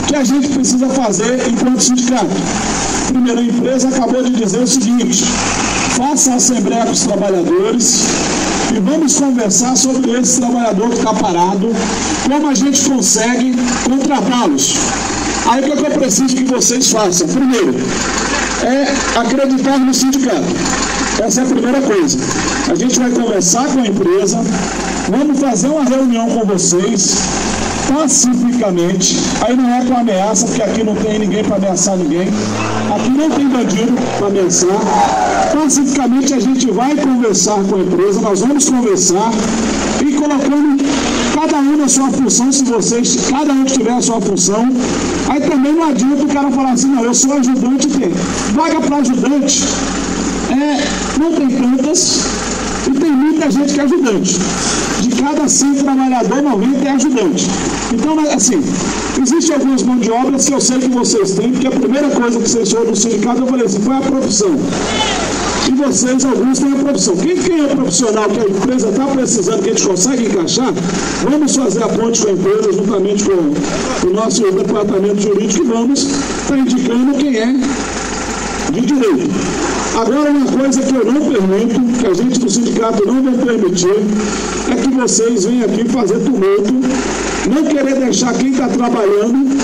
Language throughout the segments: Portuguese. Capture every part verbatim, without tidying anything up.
que a gente precisa fazer enquanto sindicato? Primeiro, a empresa acabou de dizer o seguinte: faça a assembleia com os trabalhadores e vamos conversar sobre esse trabalhador que está parado, como a gente consegue contratá-los. Aí o que eu preciso que vocês façam? Primeiro, é acreditar no sindicato. Essa é a primeira coisa. A gente vai conversar com a empresa, vamos fazer uma reunião com vocês, pacificamente. Aí não é com ameaça, porque aqui não tem ninguém para ameaçar ninguém. Aqui não tem bandido para ameaçar. Pacificamente a gente vai conversar com a empresa, nós vamos conversar e colocando cada um na sua função, se vocês, cada um que tiver a sua função. Aí também não adianta o cara falar assim, não, eu sou ajudante, tem vaga para ajudante. É, não tem tantas e tem muita gente que é ajudante. De cada cem trabalhadores, noventa é ajudante. Então, assim, existem algumas mãos de obras que eu sei que vocês têm, porque a primeira coisa que vocês foram do sindicato, eu falei assim, foi a profissão. E vocês, alguns, têm a profissão. Quem, quem é o profissional que a empresa está precisando, que a gente consegue encaixar, vamos fazer a ponte com a empresa, juntamente com o nosso departamento jurídico, e vamos estar indicando quem é de direito. Agora, uma coisa que eu não permito, que a gente do sindicato não vai permitir, é que vocês venham aqui fazer tumulto, não querer deixar quem está trabalhando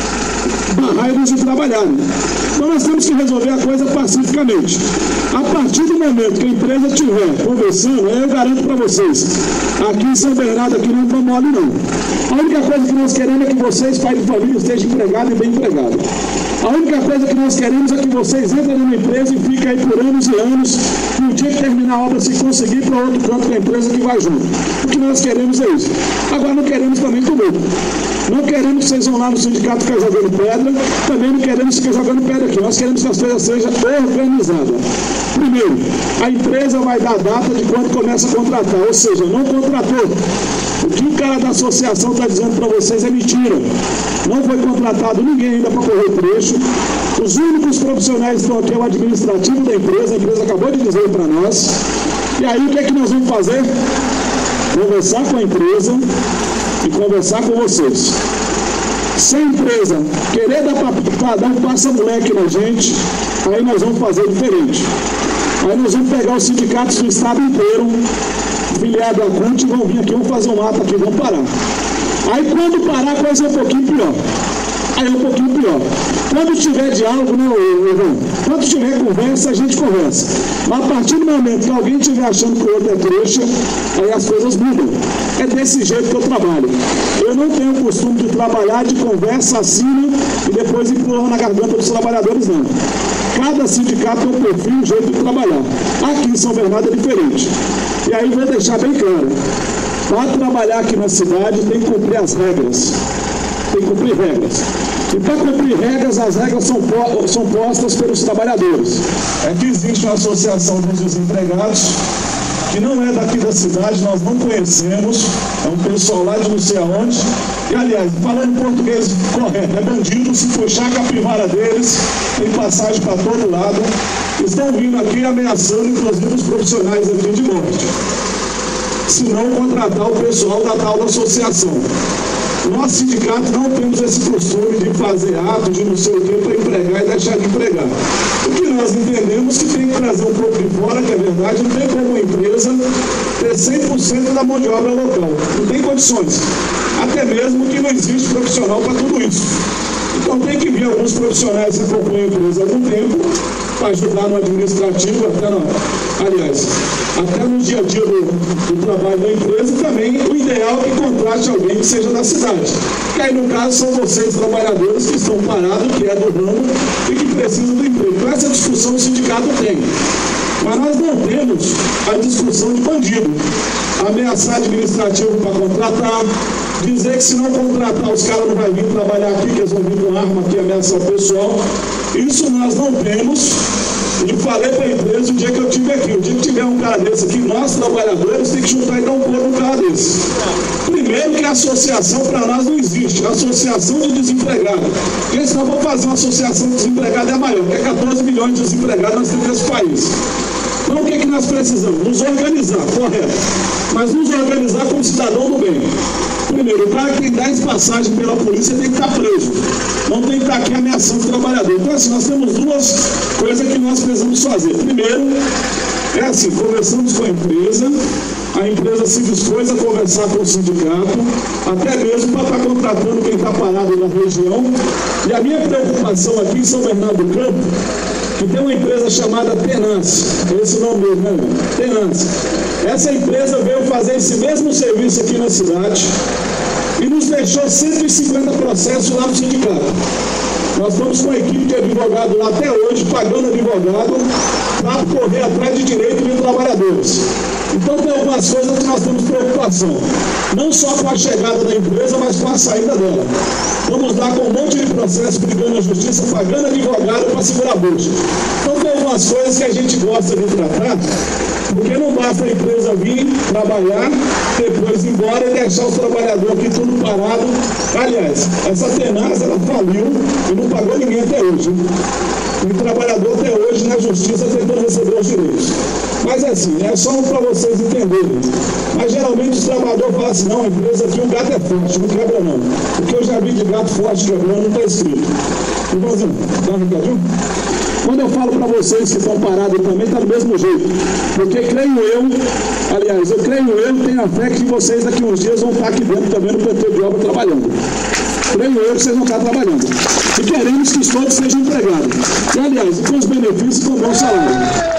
barrar eles de trabalharem. Então nós temos que resolver a coisa pacificamente. A partir do momento que a empresa estiver conversando, eu garanto para vocês, aqui em São Bernardo, aqui não é mole não. A única coisa que nós queremos é que vocês, pais de família, estejam empregados e bem empregados. A única coisa que nós queremos é que vocês entrem numa empresa e fiquem aí por anos e anos, e o dia que terminar a obra, se conseguir para outro canto da empresa que vai junto. O que nós queremos é isso. Agora não queremos também tumulto. Não queremos que vocês vão lá no sindicato ficar jogando pedra, também não queremos ficar jogando pedra aqui. Nós queremos que as coisas sejam organizadas. Primeiro, a empresa vai dar a data de quando começa a contratar, ou seja, não contratou. O que o cara da associação está dizendo para vocês é mentira. Não foi contratado ninguém ainda para correr o trecho. Os únicos profissionais que estão aqui é o administrativo da empresa, a empresa acabou de dizer para nós. E aí o que é que nós vamos fazer? Conversar com a empresa e conversar com vocês. Se a empresa querer dar, pra, dar um passa-moleque na gente, aí nós vamos fazer diferente. Aí nós vamos pegar os sindicatos do estado inteiro, filiado à C U N T, vão vir aqui, vão fazer um ato aqui, vão parar. Aí quando parar, a coisa é um pouquinho pior. Aí é um pouquinho pior. Quando tiver diálogo, né, Ivan? Quando tiver conversa, a gente conversa. Mas a partir do momento que alguém estiver achando que o outro é trouxa, aí as coisas mudam. É desse jeito que eu trabalho. Eu não tenho o costume de trabalhar de conversa acima e depois empurrar na garganta dos trabalhadores, não. Cada sindicato tem um perfil, um jeito de trabalhar. Aqui em São Bernardo é diferente. E aí vou deixar bem claro. Para trabalhar aqui na cidade tem que cumprir as regras. Tem que cumprir regras. E para cumprir regras, as regras são, po são postas pelos trabalhadores. É que existe uma associação dos desempregados, que não é daqui da cidade, nós não conhecemos, é um pessoal lá de não sei aonde, e aliás, falando português correto, é bandido, se puxar a capivara deles, tem passagem para todo lado, estão vindo aqui ameaçando, inclusive, os profissionais aqui de morte, se não contratar o pessoal da tal da associação. Nós, sindicatos, não temos esse costume de fazer atos de não sei o que para empregar e deixar de empregar. O que nós entendemos que tem que trazer um pouco de fora, que é verdade, não tem como uma empresa ter cem por cento da mão de obra local. Não tem condições. Até mesmo que não existe profissional para tudo isso. Então tem que vir alguns profissionais que acompanham a empresa há algum tempo para ajudar no administrativo, até no, aliás, até no dia a dia do, do trabalho da empresa, e também o ideal é que contrate alguém que seja da cidade. Que aí, no caso, são vocês, trabalhadores, que estão parados, que é do ramo e que precisam do emprego. Então, essa discussão o sindicato tem. Mas nós não temos a discussão de bandido. Ameaçar administrativo para contratar, dizer que se não contratar os caras não vão vir trabalhar aqui, que eles vão vir com arma aqui ameaçar o pessoal. Isso nós não temos. E falei para a empresa o dia que eu estive aqui, o dia que tiver um cara desse aqui, nós trabalhadores temos que juntar e dar um corpo num cara desse. Primeiro que a associação para nós não existe, a associação de desempregados. Porque senão vamos fazer uma associação de desempregados é maior, que é quatorze milhões de desempregados nós temos nesse país. Então o que, é que nós precisamos? Nos organizar, correto. Mas nos organizar como cidadão do bem. Primeiro, o cara que tem dez passagens pela polícia tem que estar preso. Não tem que estar aqui ameaçando o trabalhador. Então, assim, nós temos duas coisas que nós precisamos fazer. Primeiro, é assim, conversamos com a empresa, a empresa se dispôs a conversar com o sindicato, até mesmo para estar contratando quem está parado na região. E a minha preocupação aqui em São Bernardo do Campo, que tem uma empresa chamada Tenaz, é esse o nome mesmo, né? Tenaz. Essa empresa veio fazer esse mesmo serviço aqui na cidade e nos deixou cento e cinquenta processos lá no sindicato. Nós estamos com a equipe de advogado lá até hoje, pagando advogado para correr atrás de direito de trabalhadores. Então tem algumas coisas que nós temos preocupação, não só com a chegada da empresa, mas com a saída dela. Vamos lá com um monte de processo brigando na justiça, pagando advogado para segurar a bolsa. Então tem algumas coisas que a gente gosta de tratar, porque não basta a empresa vir trabalhar, depois ir embora e deixar o trabalhador aqui tudo parado. Aliás, essa Tenaz, ela faliu e não pagou ninguém até hoje. O trabalhador até hoje na justiça tentando receber os direitos. Mas assim, é só para vocês entenderem. Mas geralmente os trabalhadores falam assim, não, a empresa aqui o gato é forte, não quebra não. Porque eu já vi de gato forte quebrando, não está escrito. Irmãozinho, dá um recadinho? Quando eu falo para vocês que estão parados também, está do mesmo jeito. Porque creio eu, aliás, eu creio eu, tenho a fé que vocês daqui uns dias vão estar aqui dentro também no canteiro de obra trabalhando. Creio eu que vocês vão estar trabalhando. E queremos que todos sejam empregados. E aliás, com os benefícios com bom salário.